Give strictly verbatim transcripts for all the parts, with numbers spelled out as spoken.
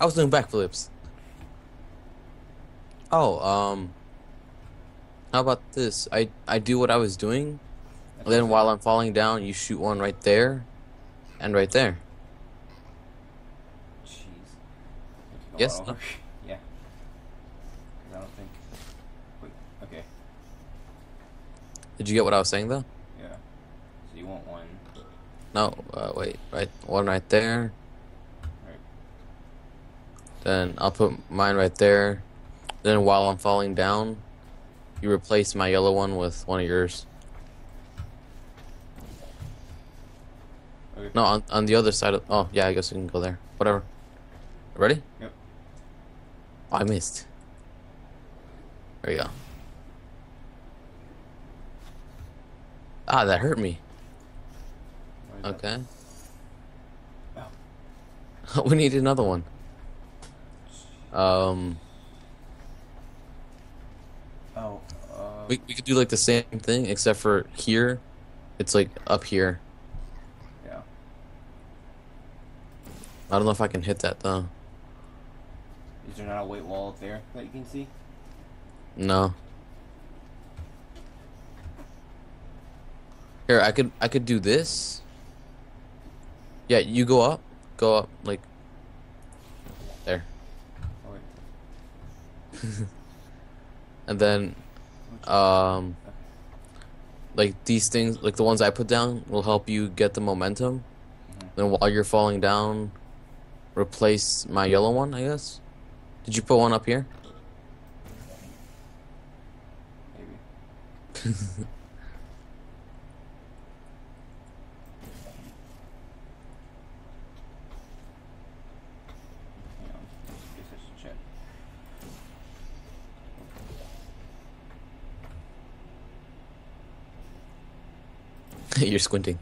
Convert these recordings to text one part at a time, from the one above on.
I was doing backflips. Oh, um, how about this? I I do what I was doing, That's and then also. while I'm falling down, you shoot one right there and right there. Jeez. I took a lot Yes? of No? work. Yeah. Because I don't think. Wait. Okay. Did you get what I was saying though? Yeah. So you want one. No. Uh, wait. Right. One right there. Right. Then I'll put mine right there. Then while I'm falling down, you replace my yellow one with one of yours. Okay. No, on on the other side of. Oh yeah, I guess we can go there. Whatever. Ready? Yep. Oh, I missed. There you go. Ah, that hurt me. Where is that? Okay. Oh. We need another one. Um, Oh. Uh. we we could do like the same thing except for here, it's like up here. Yeah. I don't know if I can hit that though. Is there not a white wall up there that you can see? No. Here, I could I could do this. Yeah, you go up, go up like there, Oh wait. and then Oh jeez. um Okay. like these things, like the ones I put down, will help you get the momentum. Mhm. Then while you're falling down, replace my yellow one, I guess. Did you put one up here? Maybe. Hang on. I guess I should check. You're squinting.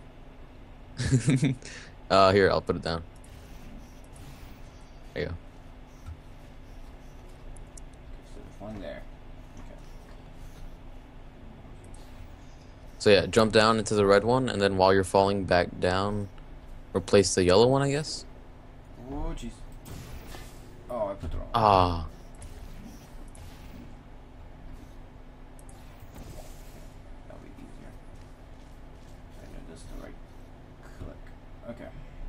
Uh, here, I'll put it down. There you go. Okay. So there's one there. Okay. So yeah, jump down into the red one, and then while you're falling back down, replace the yellow one, I guess. Oh jeez. Oh, I put the wrong one. Ah, That'll be easier. I know this is the right click. Okay.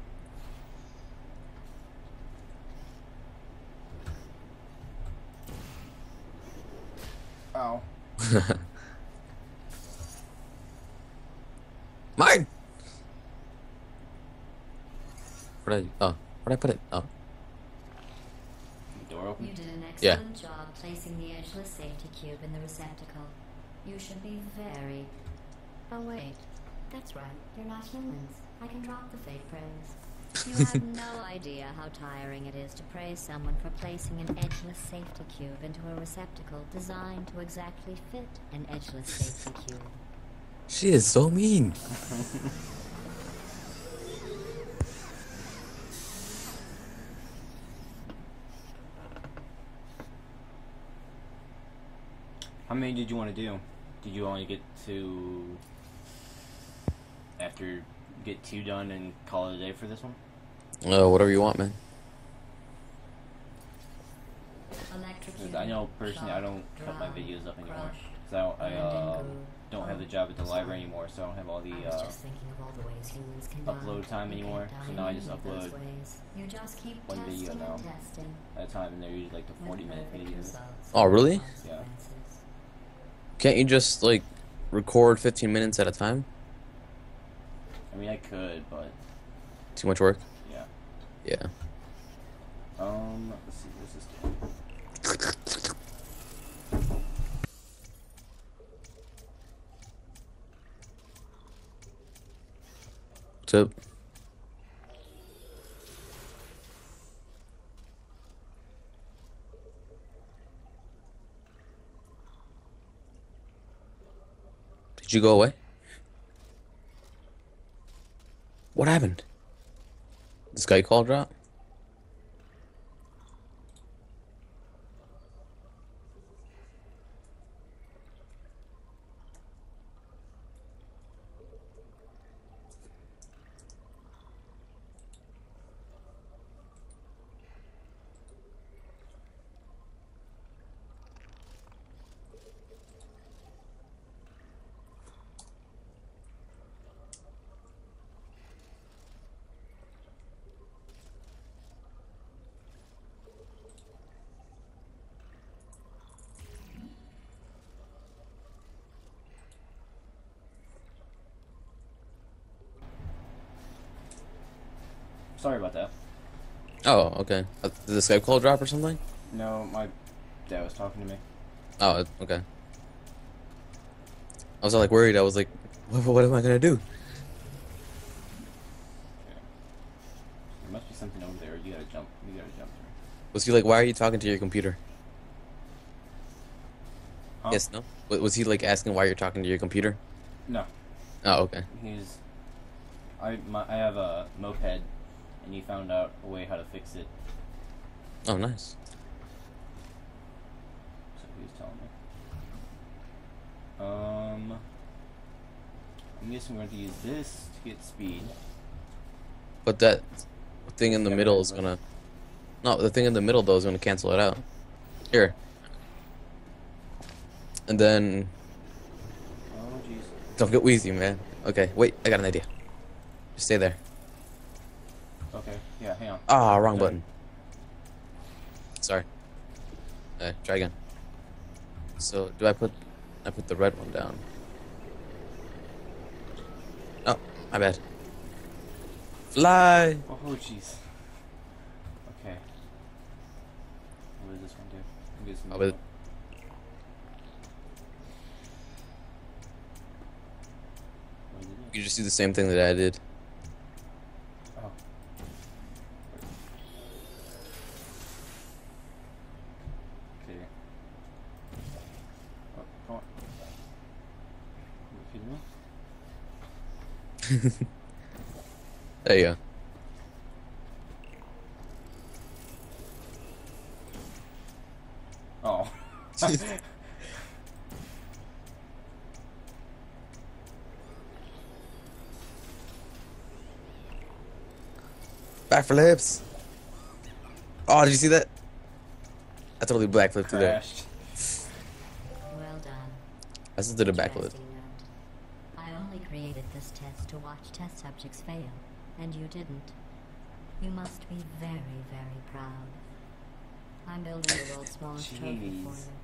Ow. mine. Where did I? Oh, where did I put it? Oh, Door open? You did an yeah. excellent job placing the edgeless safety cube in the receptacle. You should be very... Oh wait, that's right, you're not humans. I can drop the fake praise. You have no idea how tiring it is to praise someone for placing an edgeless safety cube into a receptacle designed to exactly fit an edgeless safety cube. She is so mean. How many did you want to do? Did you only get to after get two done and call it a day for this one? Oh, whatever you want, man. 'Cause I know personally I don't put my videos up anymore. Cause I don't, I uh, don't have the job at the library anymore, so I don't have all the uh, upload time anymore. So now I just upload one video now at a time, and they're usually like the forty minute videos. Oh, really? Yeah. Can't you just like record fifteen minutes at a time? I mean I could, but Too much work? yeah. Yeah. Um, let's see, what's this doing? What's up? Did you go away? What happened? This guy call drop? sorry about that. Oh, okay. Uh, did the Skype call drop or something? No, my dad was talking to me. Oh, it- okay. I was like worried. I was like, what, what am I gonna do? Okay. There must be something over there. You gotta jump. You gotta jump through. Was he like, why are you talking to your computer? Huh? Yes, no? Wa- Was he like asking why you're talking to your computer? No. Oh, okay. He's. I my, I have a moped, and he found out a way how to fix it. Oh, nice. So he was telling me. Um. I'm guessing we're going to use this to get speed. But that thing in the Yeah, middle but- is gonna... No, the thing in the middle, though, is gonna cancel it out. Here. And then... Oh jeez. Don't get wheezy, man. Okay, wait, I got an idea. Just stay there. Okay. Yeah. Hang on. Ah, wrong Sorry. button. Sorry. Okay, try again. So, do I put... I put the red one down. Oh, my bad. Fly! Oh jeez. Okay. What does this one do? I'm guessing Oh, this but- one. What does it do? You just do the same thing that I did. Oh. Okay. Oh, come on. You kidding me? There you go. Oh. Backflips! Oh, did you see that? I totally backflipped through there. Crashed. Well done. I just did a backflip. Interesting note. I only created this test to watch test subjects fail, and you didn't. You must be very, very proud. I'm building the world's smallest trophy for Jeez.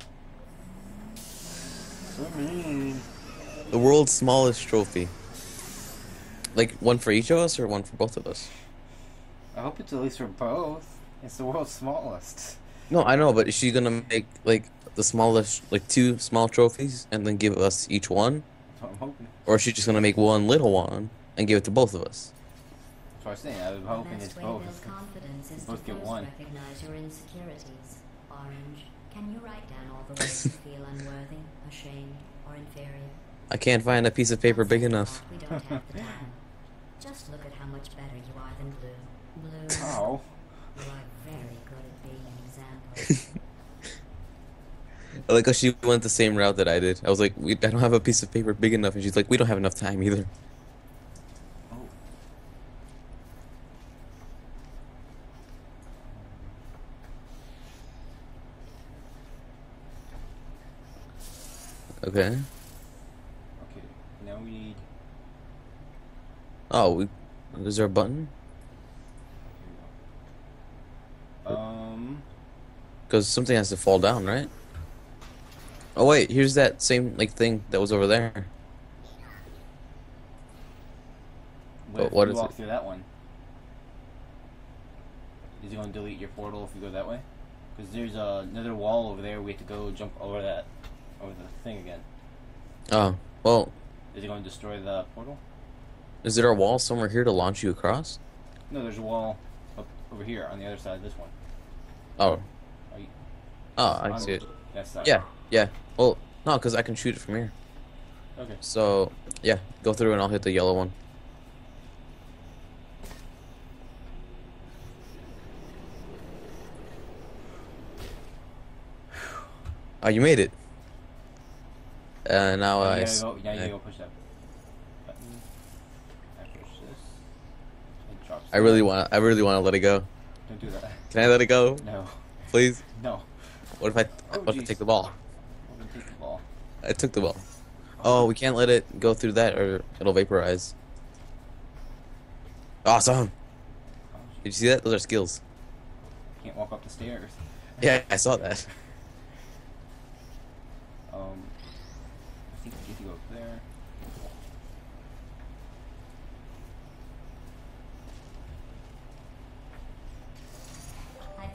you. So mean. The world's smallest trophy. Like, one for each of us or one for both of us? I hope it's at least for both. It's the world's smallest. No, I know, but is she gonna make, like, the smallest, like, two small trophies and then give us each one? That's what I'm hoping. Or is she just gonna make one little one and give it to both of us? That's what I'm saying. I was The hoping best it's way to build both. confidence is to Both get first one. recognize your insecurities. Orange, can you write down all the ways you feel unworthy, ashamed, or inferior? I can't find a piece of paper On big second enough. thought, We don't have the time. Just look at how much better you are than Blue. Blue, Oh. you are very good at being an example. I like how she went the same route that I did. I was like, we, I don't have a piece of paper big enough, and she's like, we don't have enough time either. Oh. Okay. Okay. Now we need. Oh, we, is there a button? Here we go. Um. Because something has to fall down, right? Oh wait, here's that same like thing that was over there. What But if what you is walk it? through that one? Is it going to delete your portal if you go that way? Because there's uh, another wall over there. We have to go jump over that, over the thing again. Oh, well, Is it going to destroy the portal? is there a wall somewhere here to launch you across? No, there's a wall up over here on the other side of this one. Oh, Are you, oh, I on see it. that side. Yeah, yeah. Well, no, because I can shoot it from here. Okay. So, yeah, go through and I'll hit the yellow one. Oh, you made it. Uh, now Now I. you s- gotta go. Now you I- gotta go push that button. I push this. It drops. I really down. want. I really want to let it go. Don't do that. Can I let it go, No. please? No. What if I? Oh, what if I jeez. take the ball? I'm gonna take the ball. I took the ball. Oh, we can't let it go through that, or it'll vaporize. Awesome. Oh, Did you see that? Those are skills. can't walk up the stairs. Yeah, I saw that. Um, I think you have to go up there.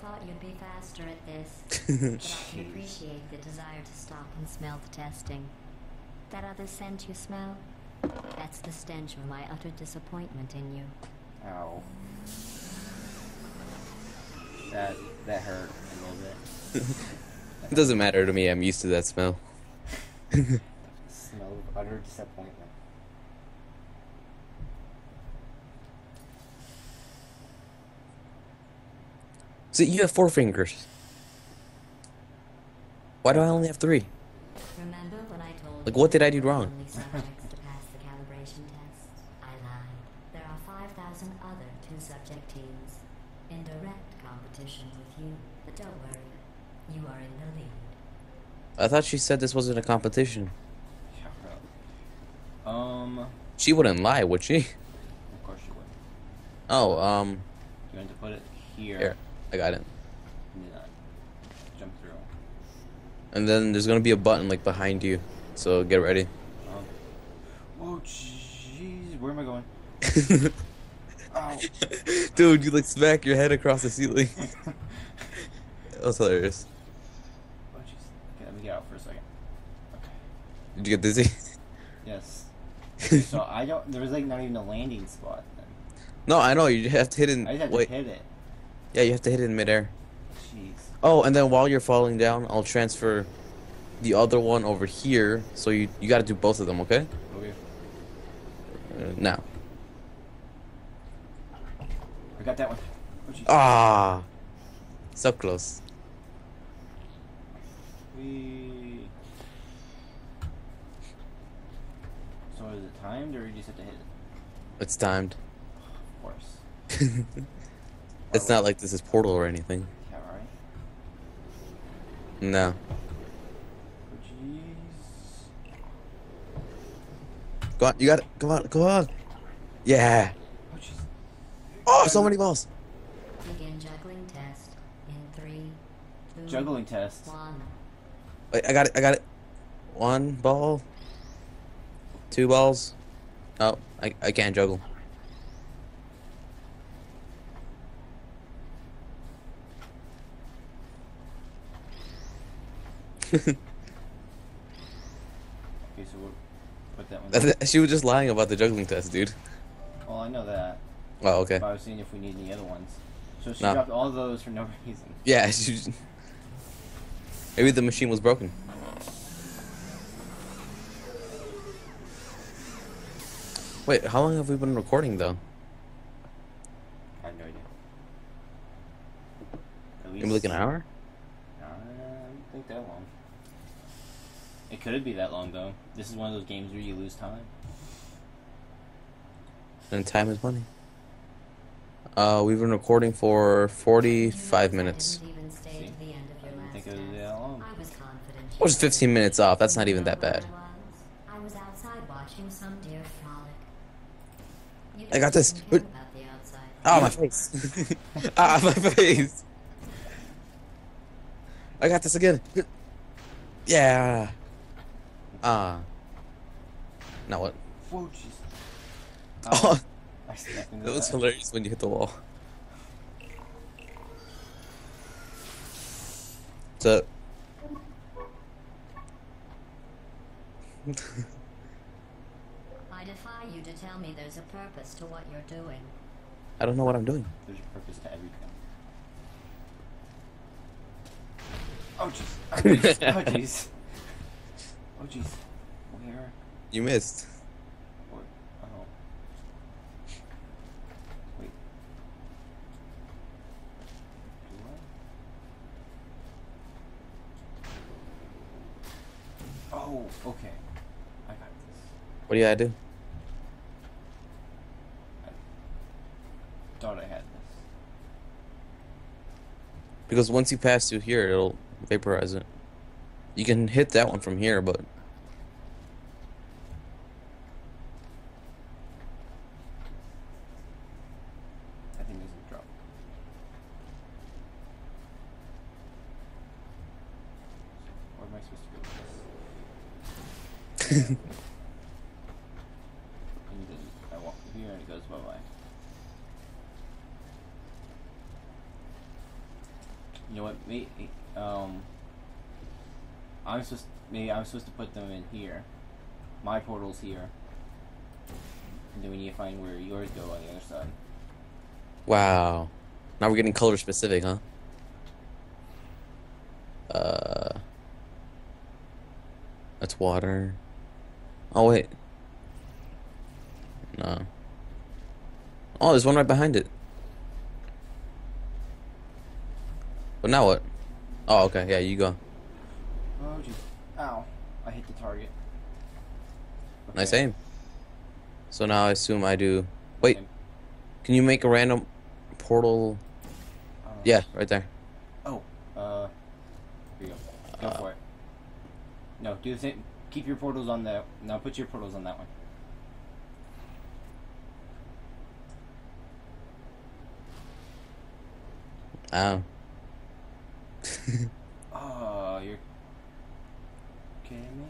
thought you'd be faster at this, but I can appreciate the desire to stop and smell the testing. That other scent you smell? That's the stench of my utter disappointment in you. Ow. That that hurt a little bit. It doesn't matter to me. I'm used to that smell. Smell of utter disappointment. See, you have four fingers. Why do I only have three? Remember when I told Like, you what did I do there were wrong? only subjects to pass the calibration test? I lied. There are five thousand other two-subject teams in direct competition with you. But don't worry, you are in the lead. I thought she said this wasn't a competition. Shut up. Um. She wouldn't lie, would she? Of course you would. Oh, um, You want to put it here. here. I got it. And then uh, jump through. And then there's gonna be a button like behind you, so get ready. Um. Oh jeez, where am I going? Ow. Dude, you like smack your head across the ceiling. That was hilarious. Oh jeez. Okay, let me get out for a second. Okay. Did you get dizzy? Yes. Okay, so I don't. There was like not even a landing spot. Then. No, I know. You have to hit it. In, I just have wait. to hit it. Yeah, you have to hit it in midair. Jeez. Oh, and then while you're falling down, I'll transfer the other one over here. So you you got to do both of them, okay? Okay. Uh, now. I got that one. Oh jeez. Ah, so close. We. So is it timed, or you just have to hit it? It's timed. Of course. It's not like this is Portal or anything. Yeah, right. No. Oh jeez. Go on, you got it. Come on, go on. Yeah. Oh jeez. Oh, so many balls. Begin juggling test in three, two, Juggling test. one. Wait, I got it. I got it. One ball. Two balls. Oh, I I can't juggle. Okay, so we'll put that one down. She was just lying about the juggling test, dude. Well, I know that. Oh, okay. But I was seeing if we need any other ones. So she No. dropped all those for no reason. Yeah, she just... Maybe the machine was broken. Wait, how long have we been recording, though? I have no idea. At Maybe like an hour? I don't think that long. It could be that long, though. This is one of those games where you lose time. And time is money. Uh, we've been recording for forty-five minutes. Didn't even stay See? to the end of I your didn't last think it was test. that long. I was confident. Or just fifteen minutes off. That's not even that bad. I was outside watching some deer frolic. You I got this. didn't care about the outside. Ah, my face. Ah, my face. I got this again. Yeah. Ah. Now what? Whoa, jeez. Oh, I stepped into that was that. hilarious when you hit the wall. What's up? I defy you to tell me there's a purpose to what you're doing. I don't know what I'm doing. There's a purpose to everything. Oh, jeez. Oh, jeez. Oh, jeez. Where? You missed. Where? Oh. Wait. Do I? Oh, okay. I got this. What do you gotta do? Thought I had this. Because once you pass through here, it'll vaporize it. You can hit that one from here, but I think this will drop. What am I supposed to do with this? And then I walk here and it goes bye bye. You know what? Maybe, um, I'm supposed maybe I'm supposed to put them in here. My portal's here, and then we need to find where yours go on the other side. Wow. Now we're getting color specific, huh? Uh, that's water. Oh wait, no. Oh, there's one right behind it. But now what? Oh, okay. Yeah, you go. Oh jeez! Ow! I hit the target. Okay. Nice aim. So now I assume I do. Wait, Okay. can you make a random portal? Uh, Yeah, right there. Oh. Uh. Here you go. Go Uh, for it. No, do the same. Keep your portals on that. Now put your portals on that one. Oh. Oh, you're kidding me?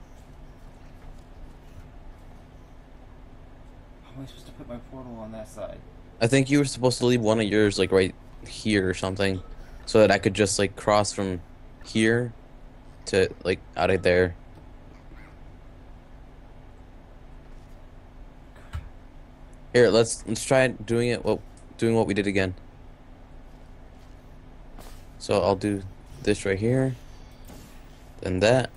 How am I supposed to put my portal on that side? I think you were supposed to leave one of yours like right here or something, so that I could just like cross from here to like out of there. Here, let's let's try doing it. Well, doing what we did again. So I'll do this right here, then that.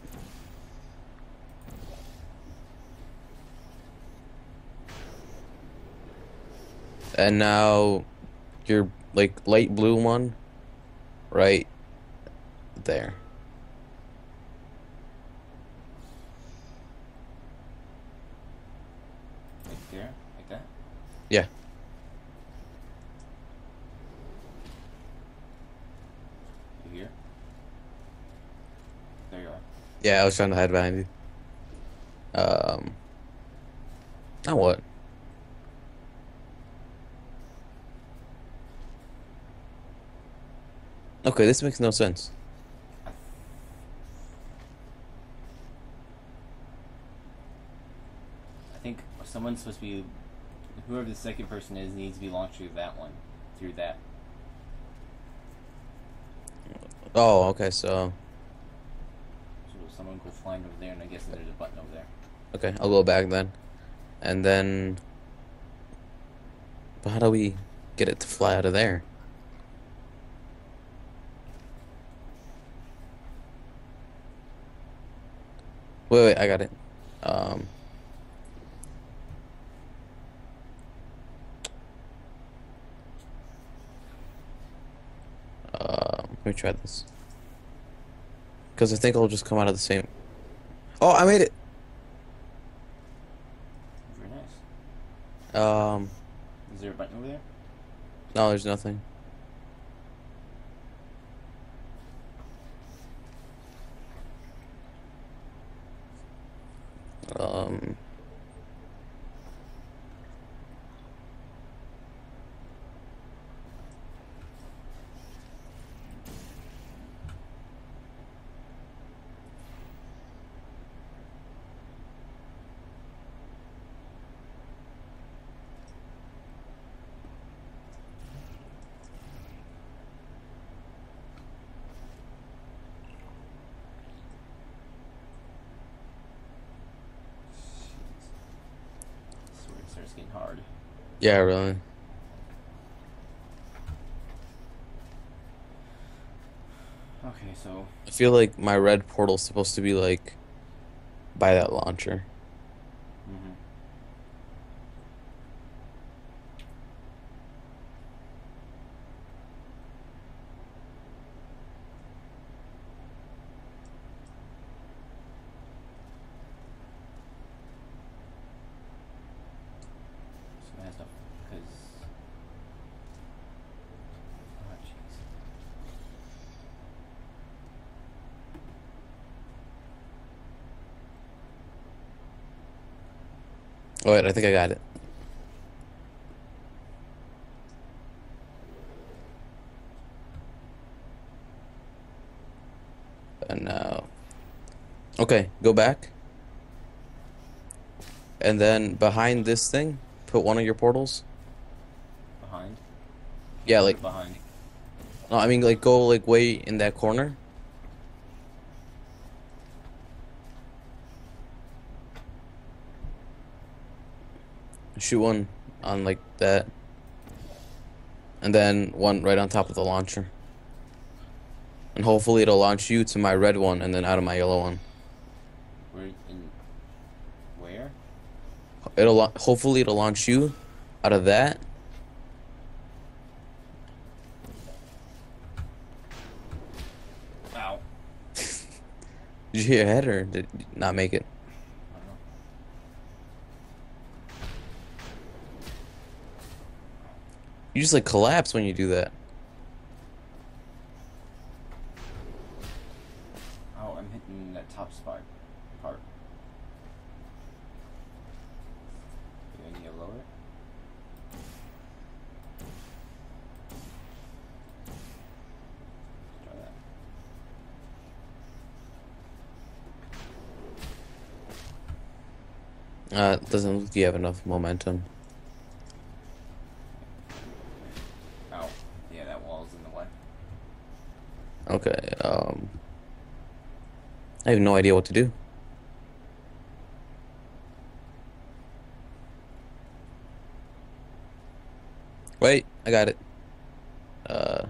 And now your like light blue one right there. Right there, like that. Yeah. You here? There you are. Yeah, I was trying to hide behind you. Um. Now what? Okay, this makes no sense. I think someone's supposed to be. Whoever the second person is needs to be launched through that one. Through that. Oh, okay, so So someone go flying over there, and I guess there's a button over there. okay, I'll go back then. And then but how do we get it to fly out of there? Wait, wait, I got it. Um uh, let me try this. Because I think it'll just come out of the same. Oh, I made it. Very nice. Um Is there a button over there? no, there's nothing. Um This is where it starts getting hard. yeah, really. Okay, so I feel like my red portal's supposed to be like by that launcher. mm-hmm. So it has to, because oh jeez. Oh wait, I think I got it. And now okay, go back. And then behind this thing, put one of your portals. Behind. Yeah, like Behind. No, I mean like go like way in that corner. Shoot one on like that, and then one right on top of the launcher. And hopefully it'll launch you to my red one and then out of my yellow one. Where in where? It'll la- hopefully it'll launch you out of that. Ow. Did you hit your head or did you not make it? I don't know. You just like collapse when you do that. Oh, I'm hitting that top spot part. Do I need to lower it? Let's try that. Uh, it doesn't look like you have enough momentum. Ow. Yeah, that wall's in the way. Okay, um, I have no idea what to do. Wait, I got it. Uh,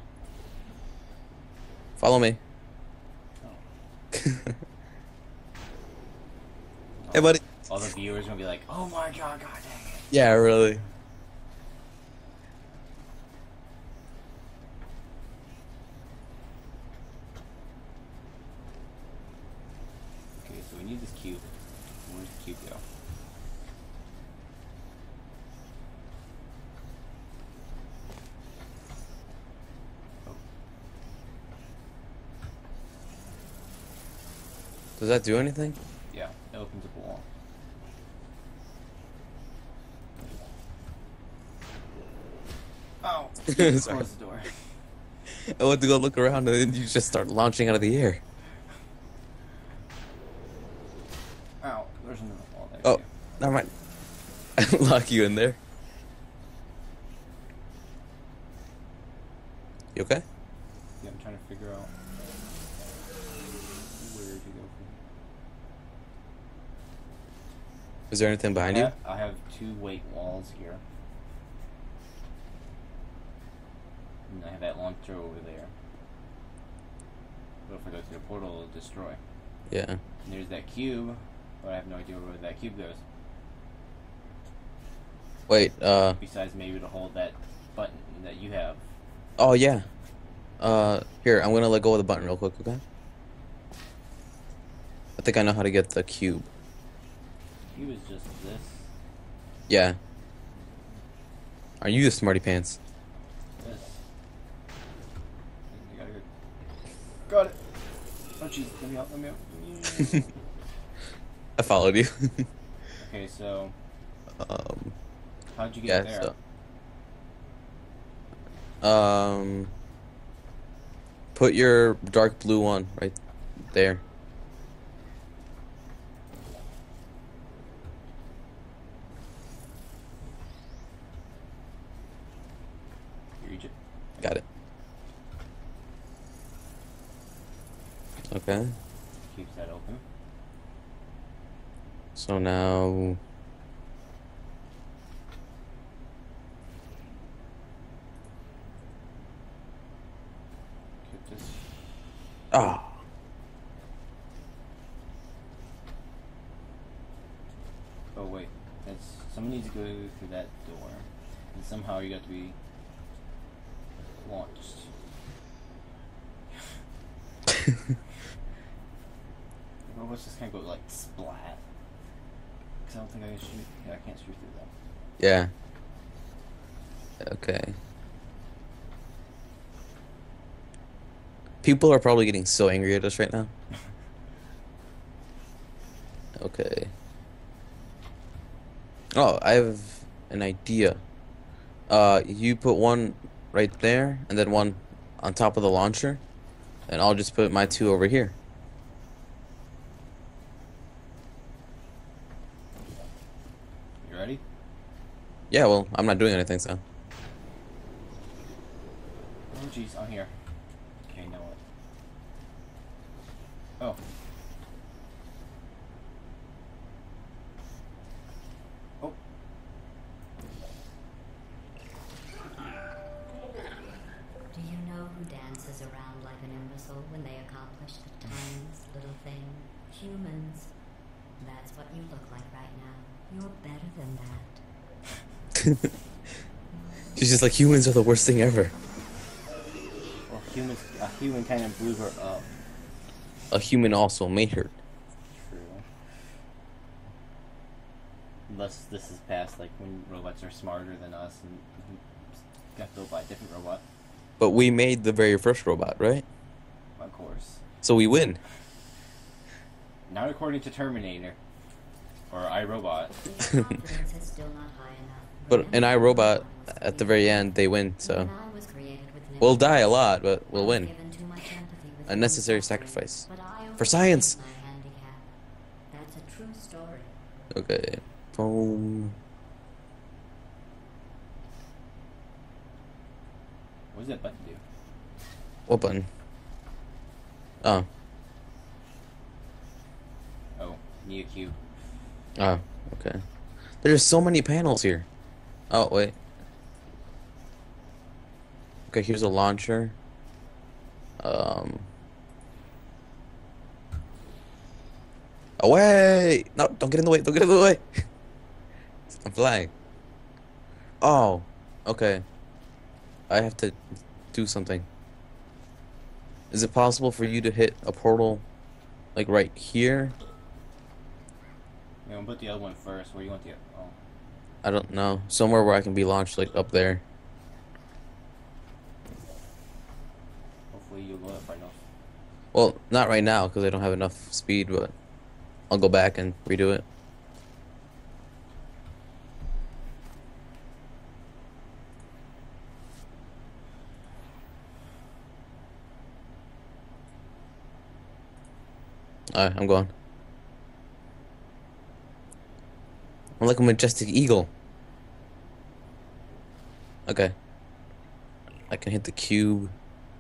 follow me. Oh. Hey, buddy. All the viewers are gonna be like, oh my god, god dang it. Yeah, really. Okay, so we need this cube. Where's the cube go? Does that do anything? Yeah, it opens up a wall. Oh! Sorry. Close the door. I went to go look around and then you just start launching out of the air. Ow, there's another wall there. Oh, too. never mind. I lock you in there. You okay? Yeah, I'm trying to figure out where to go from. Is there anything behind I you? have, I have two weight walls here. And I have that launcher over there. But if I go to the portal, it'll destroy. Yeah. And there's that cube, but I have no idea where that cube goes. Wait, uh, Besides maybe to hold that button that you have. oh yeah. Uh, here, I'm gonna let go of the button real quick, okay? I think I know how to get the cube. Cube is just this. Yeah. Are you the smarty pants? This. You gotta go. Got it. Oh jeez, let me out, let me out. I followed you. Okay, so um, how'd you yeah, get there? so. Um, put your dark blue one right there. You reach it. Got it. Okay. Keeps that open. So now, Keep this. ah, Oh wait, that's someone needs to go through that door, and somehow you got to be launched. Well, let's just kind of go like splat. Cause I don't think I can shoot. Yeah, I can't shoot through that. yeah. Okay. People are probably getting so angry at us right now. Okay. Oh, I have an idea. Uh, you put one right there, and then one on top of the launcher, and I'll just put my two over here. You ready? Yeah, well, I'm not doing anything, so. Oh jeez, I'm here. now what? Oh. Oh. Do you know who dances around like an imbecile when they accomplish the tiniest little thing? Humans. That's what you look like right now. You're better than that. She's just like, humans are the worst thing ever. Well, humans, a human kind of blew her up. A human also made her. True. Unless this is past, like, when robots are smarter than us and got built by a different robot. But we made the very first robot, right? Of course. So we win. Not according to Terminator. Or iRobot. Your confidence is still not high enough. But in Remember, iRobot, was at the created- very end, they win, when so... I was created with an We'll die a intelligence, lot, but we'll I was win. given too much empathy with Unnecessary human suffering, sacrifice. but I For science! overcame my handicap. That's a true story. Okay. Boom. What does that button do? What button? Oh. Oh, Neo Cube. Oh, okay. There's so many panels here. Oh, wait. Okay, here's a launcher. Um. Away! No, don't get in the way. Don't get in the way. I'm flying. Oh, okay. I have to do something. Is it possible for you to hit a portal, like right here? Yeah, we'll put the other one first. Where do you want the oh. I don't know. Somewhere where I can be launched, like up there. Hopefully you'll load up right enough. Well, not right now because I don't have enough speed, but I'll go back and redo it. Alright, I'm going. I'm like a majestic eagle. Okay. I can hit the cube.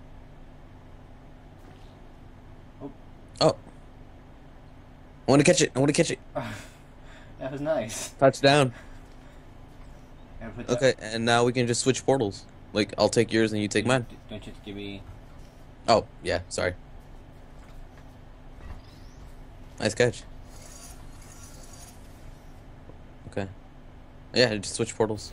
Oh. Oh. I want to catch it. I want to catch it. That was nice. Touchdown. And put that- Okay, and now we can just switch portals. Like, I'll take yours and you take mine. Don't you have to give me... Oh, yeah, sorry. Nice catch. Okay. Yeah, just switch portals.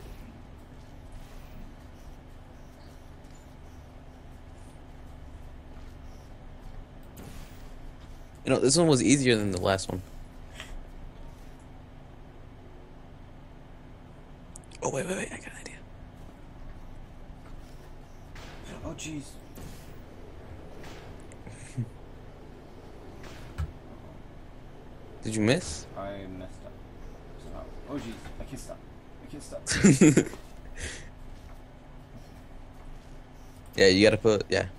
You know, this one was easier than the last one. Oh, wait, wait, wait, I got an idea. Oh, jeez. Did you miss? I messed up. Stop. Oh, jeez. I can't stop. I can't stop. Yeah, you gotta put, yeah.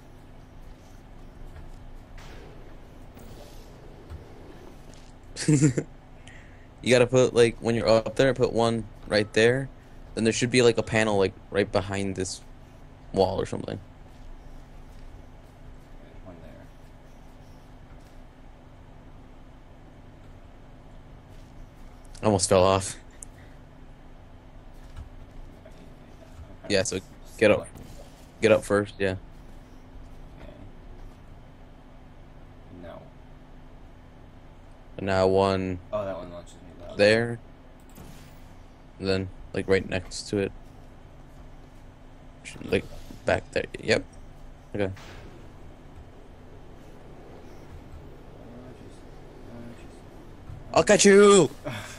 You gotta put, like, when you're up there, put one right there. Then there should be, like, a panel, like, right behind this wall or something. There's one there. I almost fell off. Yeah, so get up. Get up first, yeah. Okay. No. And now one Oh, that one launches me. That there. And then, like, right next to it. Like, back there. Yep. Okay. Oh, jeez. Oh, jeez. I'll catch you!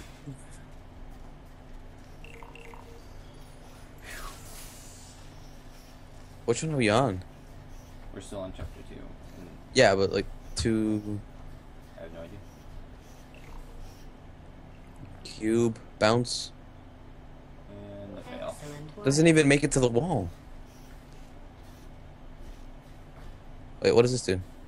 Which one are we on? We're still on chapter two. And Yeah, but, like, two... I have no idea. Cube. Bounce. And the fail. Excellent work. Doesn't even make it to the wall. Wait, what does this do?